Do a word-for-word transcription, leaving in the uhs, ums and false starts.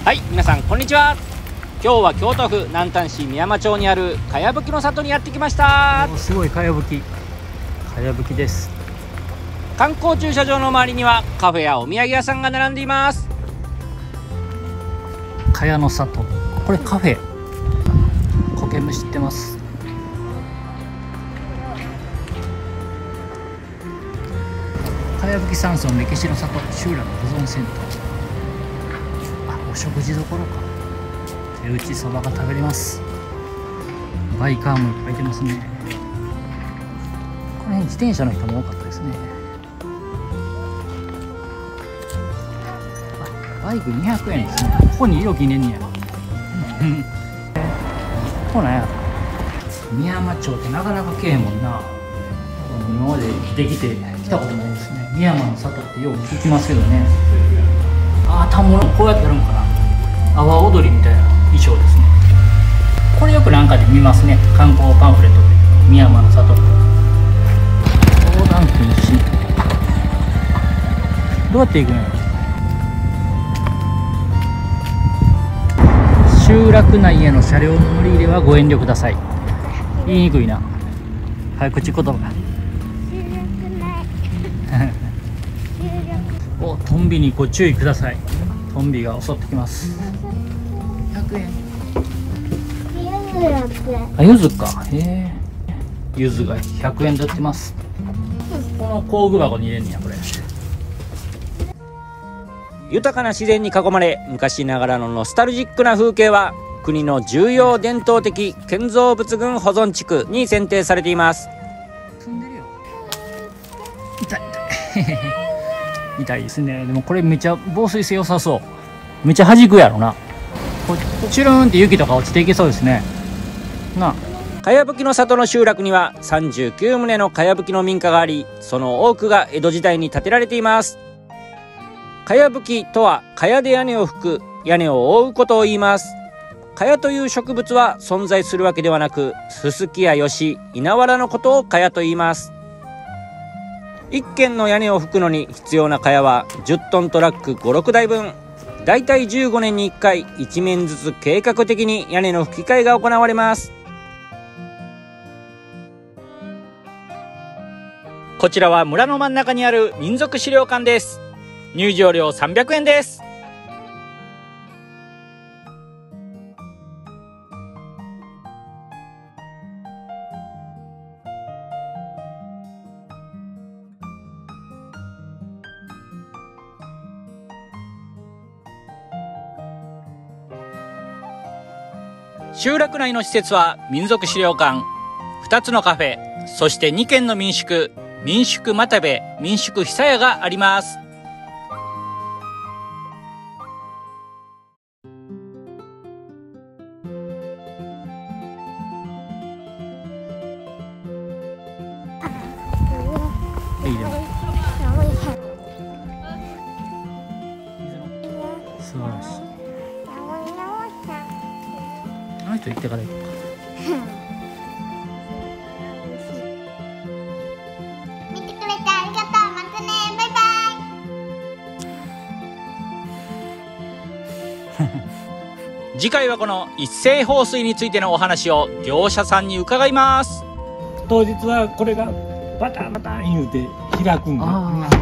はい、皆さんこんにちは。今日は京都府南丹市美山町にあるかやぶきの里にやってきました。 すごいかやぶきかやぶきです。 観光駐車場の周りにはカフェやお土産屋さんが並んでいます。 かやの里、これカフェ。苔むしってます。かやぶき山村歴史の里集落保存センター。あ、お食事どころか。手打ちそばが食べれます。バイカーもいっぱいいてますね。この辺自転車の人も多かったですね。あ、バイクにひゃくえんですね。ここに色記念にやろ。こうなんや美山町ってなかなか来えへんもんな。今まで生きてきて来たことないですね。美山の里ってよく聞きますけどね。ああ、田んぼのこうやってやるのかな。阿波踊りみたいな衣装ですね。これよくなんかで見ますね、観光パンフレットで。美山の里横断禁止。どうやって行くのよ。集落内への車両の乗り入れはご遠慮ください。言いにくいな。早口言葉。お、トンビにご注意ください。トンビが襲ってきます。ひゃくえん。あ、柚子か。へえ。柚子がひゃくえんで売ってます。この工具箱に入れんねや、これ。 豊かな自然に囲まれ、昔ながらのノスタルジックな風景は国の重要伝統的建造物群保存地区に選定されています。 積んでるよ。痛い痛い痛いですね。でもこれめっちゃ防水性良さそう。めっちゃ弾くやろな。こチュルーンって雪とか落ちていけそうですね。なあ。 かやぶきの里の集落にはさんじゅうきゅう棟のかやぶきの民家があり、その多くが江戸時代に建てられています。かやぶきとはかやで屋根を吹く、屋根を覆うことを言います。かやという植物は存在するわけではなく、ススキやヨシ、稲わらのことをかやと言います。一軒の屋根を吹くのに必要なかやはじゅっトントラックご、ろくだいぶん。だいたいじゅうごねんにいっかいいちめんずつ計画的に屋根の吹き替えが行われます。こちらは村の真ん中にある民族資料館です。入場料さんびゃくえんです。集落内の施設は民族資料館、ふたつのカフェ、そしてにけんの民宿、民宿又部、民宿久屋があります。 いいね。素晴らしい。あの人行ってから行こうか。 見てくれてありがとう。またね。バイバイ。 次回はこの一斉放水についてのお話を業者さんに伺います。 当日はこれがバタンバタン言うて開くんだ。 ああ。